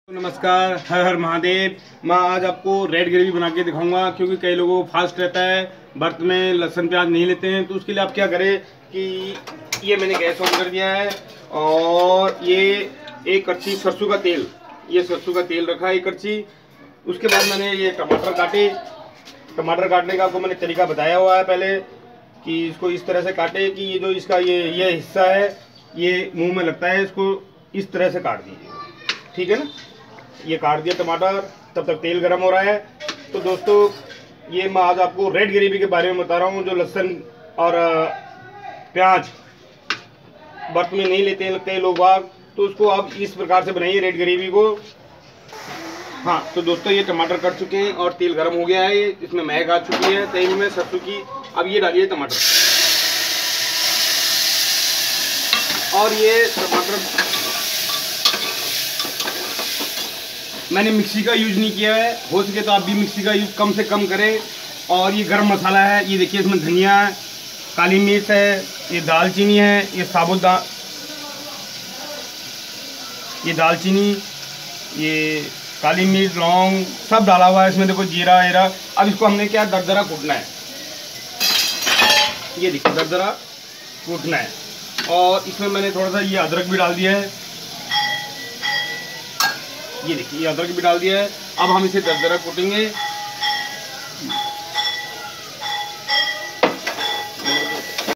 नमस्कार, हर हर महादेव। मैं आज आपको रेड ग्रेवी बना के दिखाऊंगा, क्योंकि कई लोगों को फास्ट रहता है, व्रत में लहसुन प्याज नहीं लेते हैं। तो उसके लिए आप क्या करें कि ये मैंने गैस ऑन कर दिया है और ये एक कड़छी सरसों का तेल, ये सरसों का तेल रखा है एक कड़छी। उसके बाद मैंने ये टमाटर काटे। टमाटर काटने का आपको मैंने तरीका बताया हुआ है पहले कि इसको इस तरह से काटे कि ये जो इसका ये हिस्सा है ये मुंह में लगता है, इसको इस तरह से काट दीजिए, ठीक है ना। ये काट दिया टमाटर, तब तक तेल गरम हो रहा है। तो दोस्तों, ये मैं आज आपको रेड ग्रेवी के बारे में बता रहा हूँ। जो लहसुन और प्याज व्रत में नहीं लेते हैं कई लोग बाग, तो उसको आप इस प्रकार से बनाइए रेड ग्रेवी को। हाँ तो दोस्तों, ये टमाटर कट चुके हैं और तेल गरम हो गया है, इसमें महक आ चुकी है तेल में सरसों की। अब ये डालिए टमाटर, और ये टमाटर मैंने मिक्सी का यूज नहीं किया है, हो सके तो आप भी मिक्सी का यूज कम से कम करें। और ये गरम मसाला है, ये देखिए इसमें धनिया है, काली मिर्च है, ये दालचीनी है, ये साबुत ये दालचीनी, ये काली मिर्च, लौंग सब डाला हुआ है इसमें। देखो जीरा एरा। अब इसको हमने क्या दरदरा कूटना है, ये देखिए दरदरा कूटना है। और इसमें मैंने थोड़ा सा ये अदरक भी डाल दिया है, ये देखिए ये अदरक भी डाल दिया है। अब हम इसे दरदरा कूटेंगे।